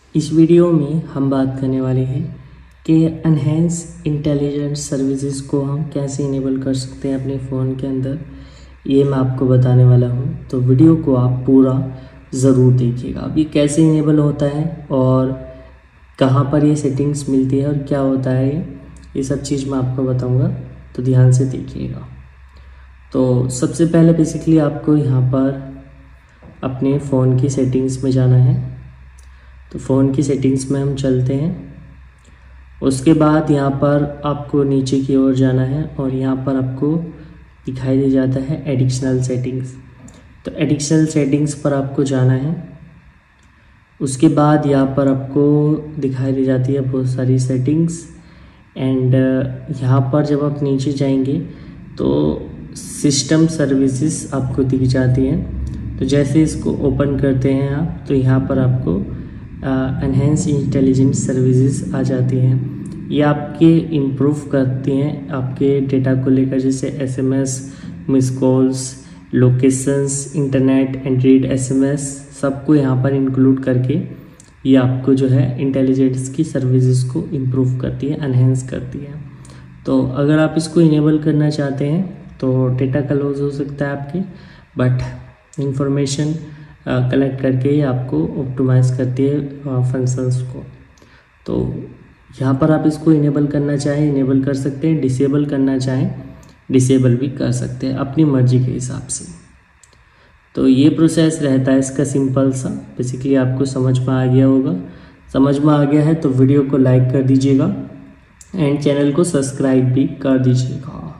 इस वीडियो में हम बात करने वाले हैं कि एनहेंस इंटेलिजेंट सर्विसेज को हम कैसे इनेबल कर सकते हैं अपने फ़ोन के अंदर। ये मैं आपको बताने वाला हूँ, तो वीडियो को आप पूरा ज़रूर देखिएगा। अभी कैसे इनेबल होता है और कहाँ पर ये सेटिंग्स मिलती है और क्या होता है ये सब चीज़ मैं आपको बताऊँगा, तो ध्यान से देखिएगा। तो सबसे पहले बेसिकली आपको यहाँ पर अपने फ़ोन की सेटिंग्स में जाना है। तो फ़ोन की सेटिंग्स में हम चलते हैं। उसके बाद यहाँ पर आपको नीचे की ओर जाना है और यहाँ पर आपको दिखाई दे जाता है एडिशनल सेटिंग्स। तो एडिशनल सेटिंग्स पर आपको जाना है। उसके बाद यहाँ पर आपको दिखाई दे जाती है बहुत सारी सेटिंग्स एंड यहाँ पर जब आप नीचे जाएंगे तो सिस्टम सर्विसेज आपको दिख जाती हैं। तो जैसे इसको ओपन करते हैं आप, तो यहाँ पर आपको एनहेंस इंटेलिजेंट सर्विसेज आ जाती हैं। ये आपके इम्प्रूव करती हैं आपके डेटा को लेकर, जैसे SMS, miss calls, locations, internet, android SMS, सबको यहाँ पर इंक्लूड करके ये आपको जो है इंटेलिजेंस की सर्विसेज को इम्प्रूव करती है, एनहेंस करती है। तो अगर आप इसको इनेबल करना चाहते हैं तो डेटा का लॉस हो सकता है आपके, बट इंफॉर्मेशन कलेक्ट करके ही आपको ऑप्टिमाइज़ करती है फंक्शंस को। तो यहाँ पर आप इसको इनेबल करना चाहें इनेबल कर सकते हैं, डिसेबल करना चाहें डिसेबल भी कर सकते हैं अपनी मर्जी के हिसाब से। तो ये प्रोसेस रहता है इसका सिंपल सा। बेसिकली आपको समझ में आ गया होगा। समझ में आ गया है तो वीडियो को लाइक कर दीजिएगा एंड चैनल को सब्सक्राइब भी कर दीजिएगा।